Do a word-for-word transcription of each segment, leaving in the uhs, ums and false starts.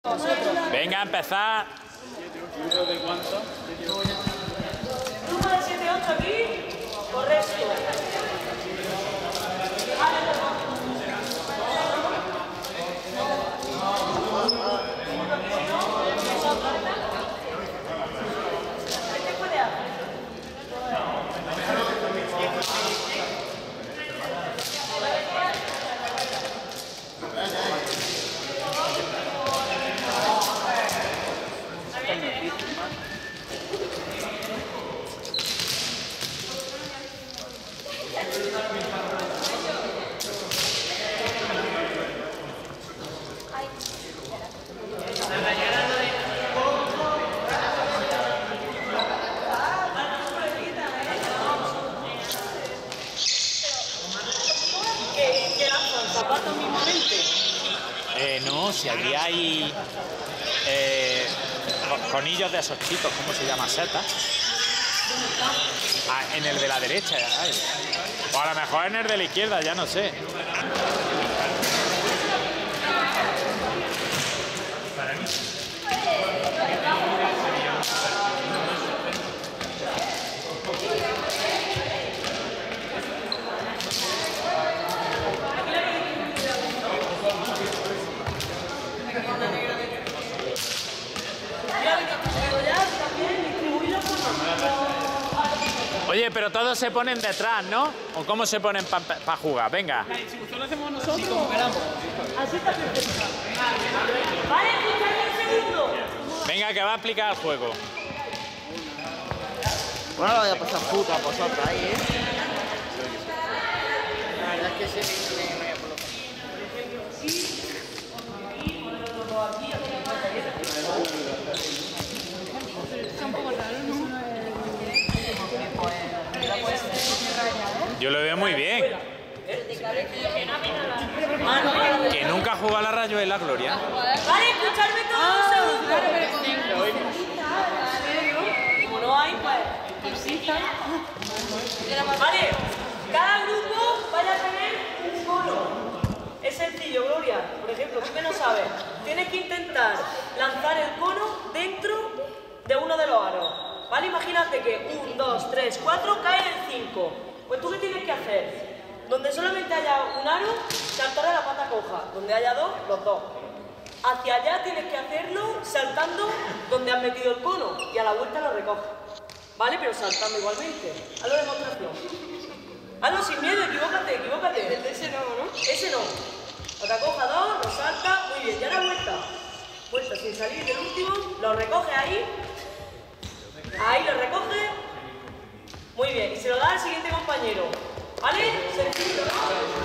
Venga, a empezar. ¿De cuánto? Número siete ocho aquí, correcto. ¿Qué puede hacer? ¿Qué lanzan? ¿Zapatos mismamente? Eh, no, si allí hay eh, conillos de esos chicos, ¿cómo se llama? Setas. Ah, en el de la derecha. Ay. O a lo mejor en el de la izquierda, ya no sé. Oye, pero todos se ponen detrás, ¿no? ¿O cómo se ponen para pa jugar? Venga. La distribución lo hacemos nosotros. Sí, como queramos. Así está perfecto. Vale, escuchadme un segundo. Venga, que va a explicar el juego. Bueno, lo voy a pasar puto a vosotros ahí, ¿eh? La verdad es que sí, sí, sí, no hay por lo Está un poco raro, ¿no? Yo lo veo muy bien. Que nunca ha jugado a la Rayuela, Gloria. Vale, escuchadme todos un segundo. Como no hay, pues. Vale, cada grupo vaya a tener un cono. Es sencillo, Gloria. Por ejemplo, tú que no sabes, tienes que intentar lanzar el cono dentro de uno de los aros. ¿Vale? Imagínate que uno, dos, tres, cuatro cae en el cinco. Pues tú, ¿qué tienes que hacer? Donde solamente haya un aro, saltar a la pata coja. Donde haya dos, los dos. Hacia allá tienes que hacerlo saltando donde has metido el cono y a la vuelta lo recoges. ¿Vale? Pero saltando igualmente. Hazlo de demostración. Hazlo sin miedo, equivócate, equivócate. Ese no, ¿no? Ese no. Otra coja dos, lo salta. Muy bien, ya la vuelta. Vuelta sin salir del último, lo recoge ahí. Ahí lo recoge. Muy bien, y se lo da al siguiente compañero. ¿Vale? Sencillo, ¿no?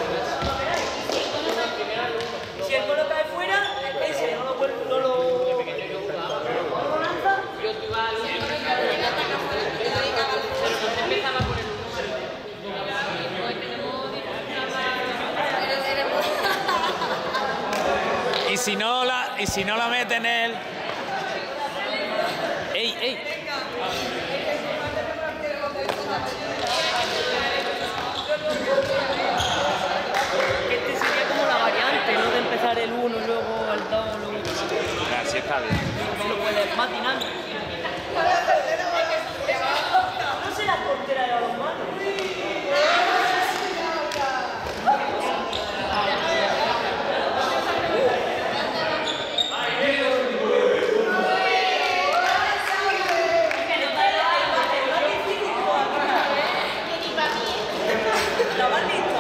Si el cono cae fuera, ese no lo vuelve, no lo... ¿No lo lanza? Yo te iba a decir que empezaba por el número. Y si no la, y si no la mete en él. ¡Ey, ey! Este sería como la variante, ¿no? De empezar el uno, luego el dos, luego el tres. Así está bien. Así lo puedes, más dinámico. No será portera de los manos. La barrita.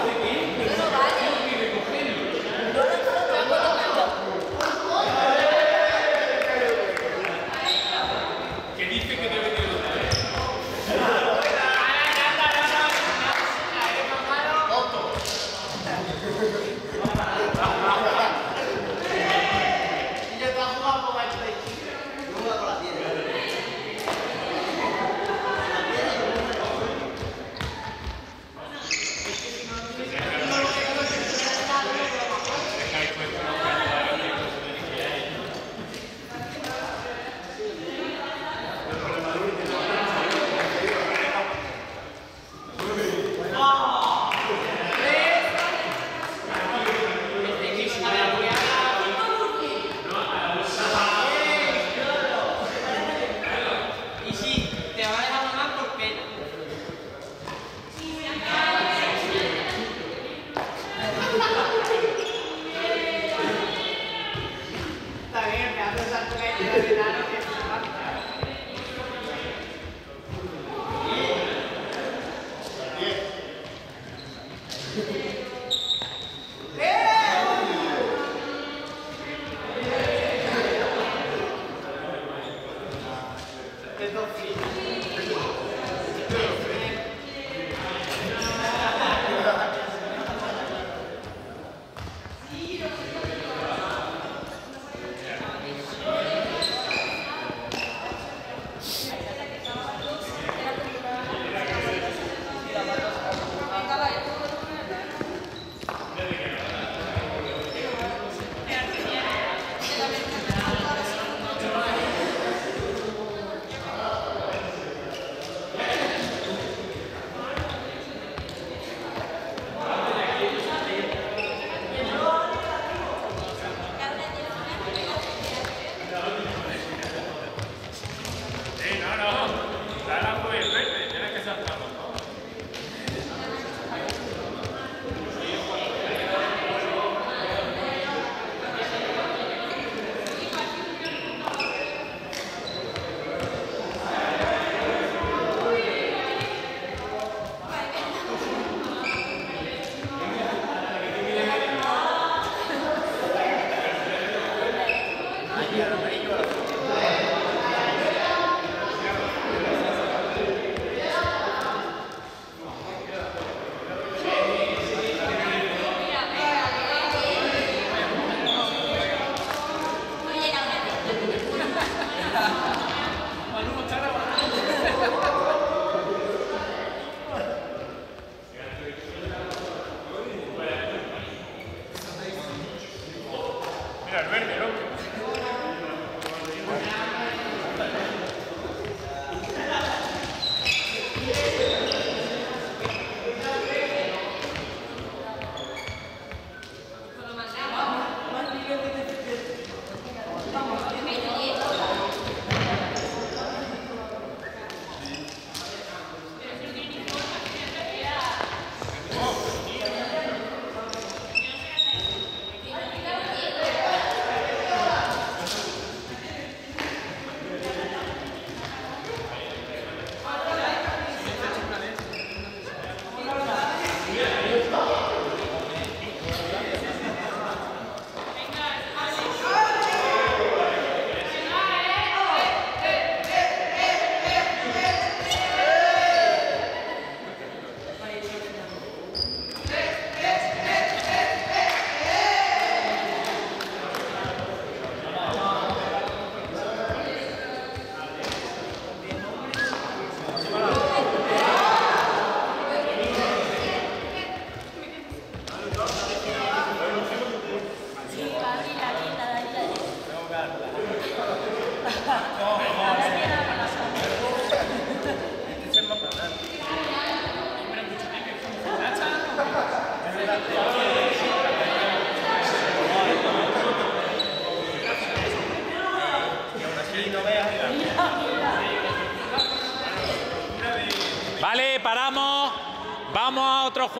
Que dice que debe de Vale, paramos. Vamos a otro juego.